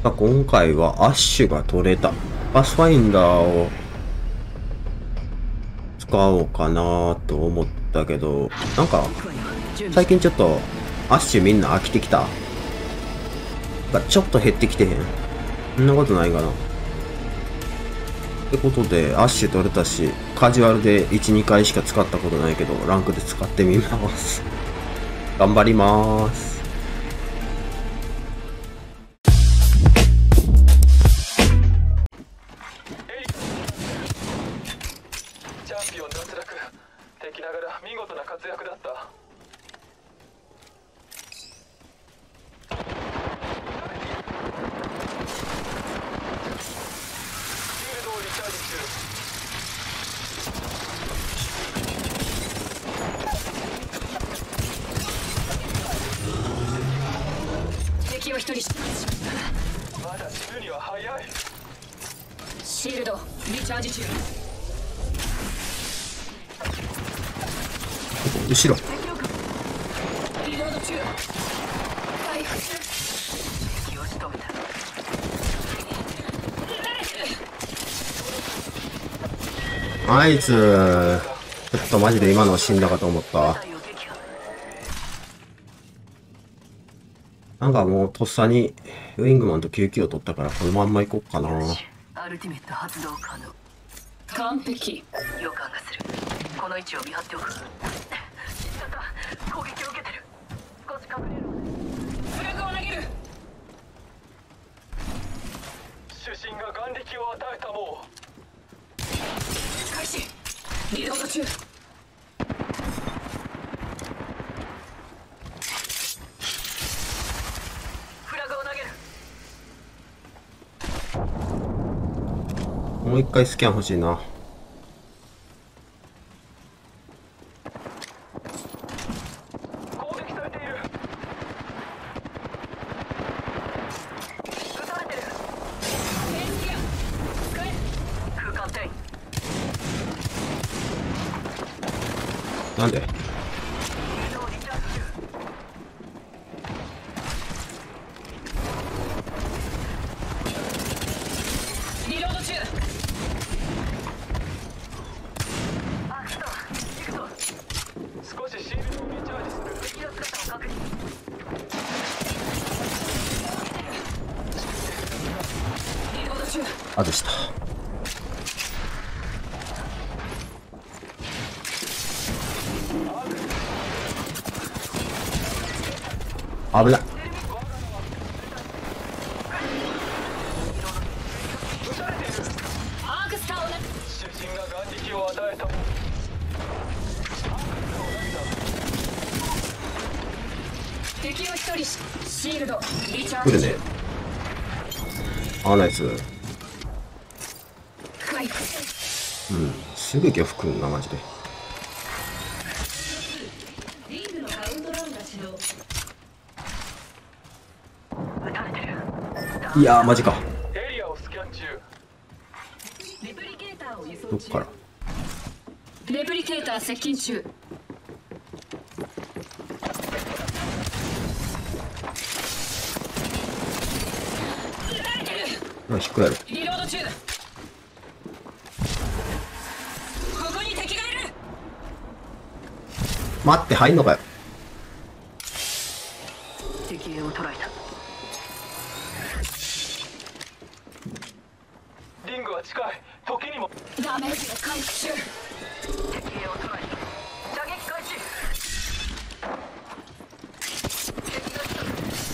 今回はアッシュが取れた。パスファインダーを使おうかなと思ったけど、なんか最近ちょっとアッシュみんな飽きてきた。ちょっと減ってきてへん。そんなことないかな。ってことで、アッシュ取れたし、カジュアルで1、2回しか使ったことないけど、ランクで使ってみます。頑張ります。 チャンピオン脱落。敵ながら見事な活躍だった。 敵を一人しまだ死ぬには早い。 シールドリチャージ中。 後ろ。 リロード中。回復中。 敵を仕留めた。 あいつ、ちょっとマジで今の死んだかと思った。なんかもうとっさにウィングマンと救急を取ったからこのまんま行こっかな。 アルティメット発動可能。 完璧。 予感がする。この位置を見張っておく。死んじゃった。攻撃を受けてる。少し隠れろ。 フラグを投げる。 主審が眼力を与えた。もう開始。リロード中。 フラグを投げる。 もう一回スキャン欲しいな。 攻撃されている。 撃たれてる。 フェイスギア使え。 空間転移。 なんでリチャージ中。 リロード中。 アクション行くぞ。 少しシールドをリチャージする。 敵の姿を確認。 リロード中。 外した。危ない。 アークスターをな。 主審が眼力を与えた。 敵を一人し。シールドリチャ来るね。 ージ中。 ナイス。 回復。 すぐ漁夫くんな、マジで。 リングのカウントダウンが始動。 撃たれてる。 いやー、マジか。 エリアをスキャン中。 レプリケーターを輸送中。 どっから。 レプリケーター接近中。撃たれてる。 引くやろ。 リロード中。ここに敵がいる。 待って、入んのかよ。 敵兵を捕らえた。 リングは近い。時にもダメージが回復中。 敵兵を捕らえた。射撃開始。敵が来た。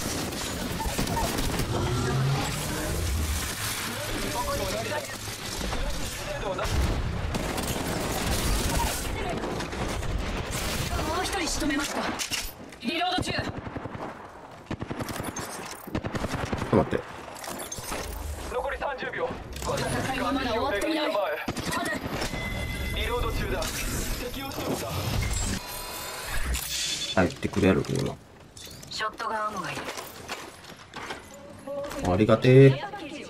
ここに敵がいる。 どうだ。 もう一人仕留めました。リロード中。 ちょっと待って。 残り30秒。 戦いはまだ終わっていない。待て。 リロード中だ。敵を仕留めた。 入ってくれる今。 ショットガンアムがいる。 ありがてえ。 ショッ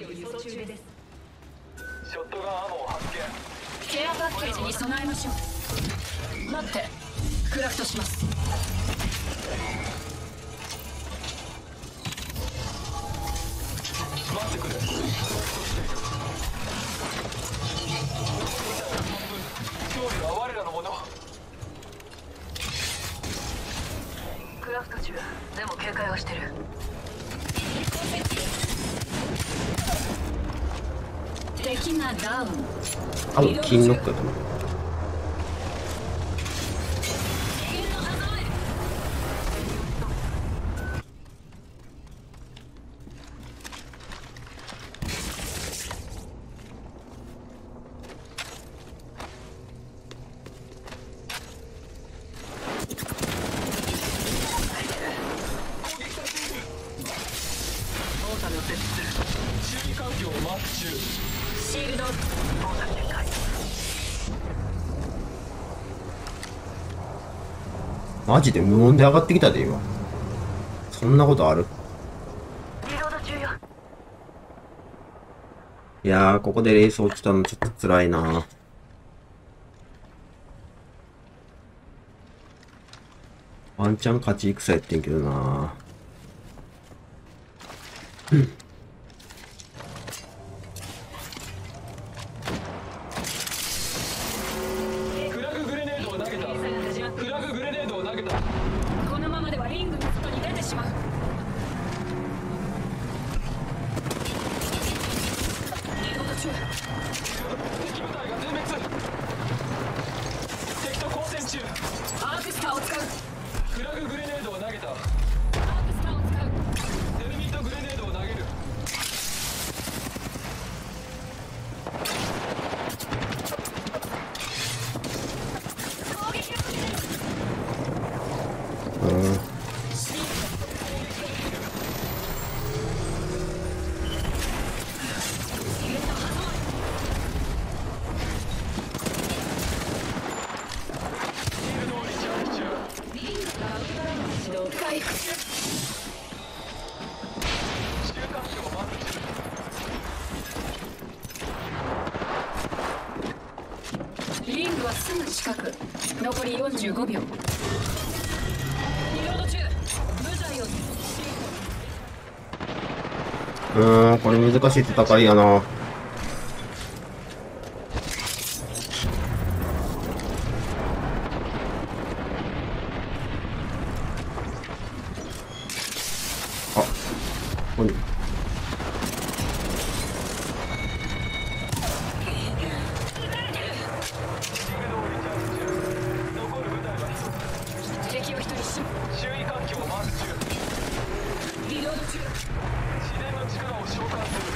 トガンアモを発見。 ケアパッケージに備えましょう。待って。クラフトします。 待ラフト中。でも警戒はしてる。 敵がダウン。 多分金ノックだと思う。 注意環境をマーク中。 シールド。 マジで無音で上がってきたで今。そんなことある？ リロード中よ。 いやー、ここでレース落ちたのちょっと辛いな。ワンチャン勝ち戦やってんけどな。 フラググレネードを投げた。フラググレネードを投げた。 このままではリングの外に出てしまう。リロード中。 敵部隊が全滅。敵と交戦中。 アークスターを使う。 フラググレネードを投げた。 アークスターを使う。 テルミットグレネードを投げる。 回復。リングはすぐ近く。残り45秒。リロード中。無罪を。 これ難しい戦いやな。あ、ここに。 敵を一人死。 注意環境をマーク中。 リロード中。 自然の力を召喚する。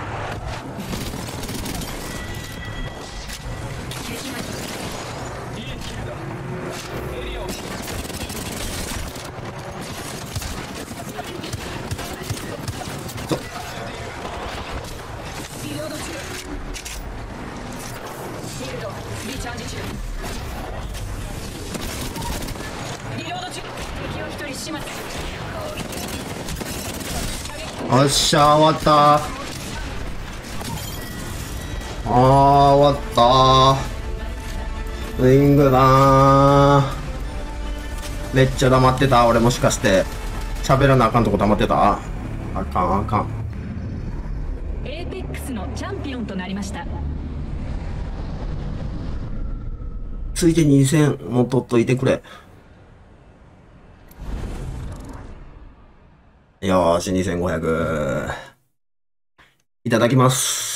敵がいいキルだ。エリアをリロード中。シールドリチャージ中。リロード中。敵を一人始末。 よっしゃ、終わったー。終わったー。ウィングだー。めっちゃ黙ってた。俺もしかして。喋らなあかんとこ黙ってた。あかんあかん。 エーペックスのチャンピオンとなりました。 ついでに2000も取っといてくれ。よーし、2500。いただきます。